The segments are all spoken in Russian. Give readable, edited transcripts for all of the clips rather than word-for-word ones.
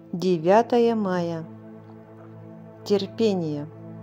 9 мая. Терпение.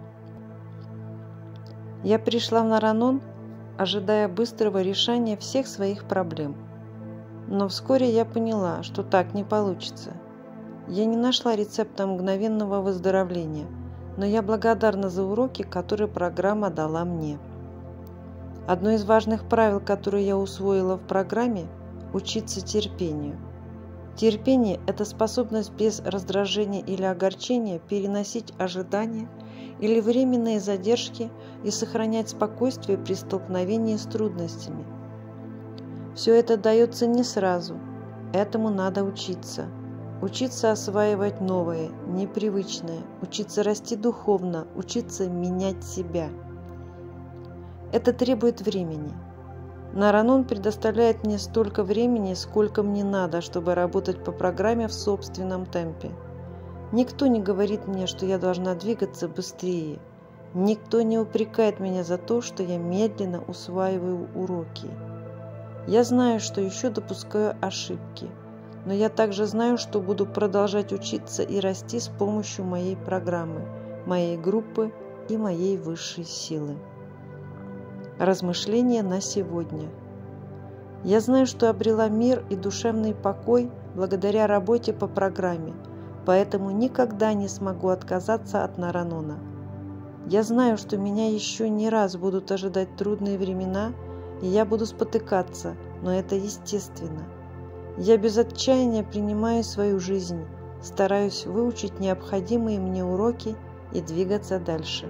Я пришла в Наранон, ожидая быстрого решения всех своих проблем. Но вскоре я поняла, что так не получится. Я не нашла рецепта мгновенного выздоровления, но я благодарна за уроки, которые программа дала мне. Одно из важных правил, которые я усвоила в программе – учиться терпению. Терпение – это способность без раздражения или огорчения переносить ожидания или временные задержки и сохранять спокойствие при столкновении с трудностями. Все это дается не сразу, этому надо учиться. Учиться осваивать новое, непривычное, учиться расти духовно, учиться менять себя. Это требует времени. Наранон предоставляет мне столько времени, сколько мне надо, чтобы работать по программе в собственном темпе. Никто не говорит мне, что я должна двигаться быстрее. Никто не упрекает меня за то, что я медленно усваиваю уроки. Я знаю, что еще допускаю ошибки, но я также знаю, что буду продолжать учиться и расти с помощью моей программы, моей группы и моей высшей силы. Размышления на сегодня. Я знаю, что обрела мир и душевный покой благодаря работе по программе, поэтому никогда не смогу отказаться от Наранона. Я знаю, что меня еще не раз будут ожидать трудные времена, и я буду спотыкаться, но это естественно. Я без отчаяния принимаю свою жизнь, стараюсь выучить необходимые мне уроки и двигаться дальше.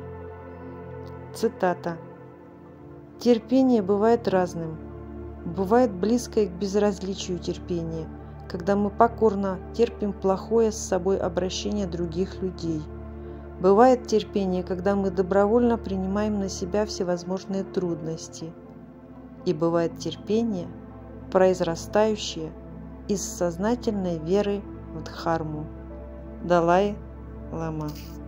Цитата. Терпение бывает разным. Бывает близкое к безразличию терпение, когда мы покорно терпим плохое с собой обращение других людей. Бывает терпение, когда мы добровольно принимаем на себя всевозможные трудности. И бывает терпение, произрастающее из сознательной веры в Дхарму. Далай-лама.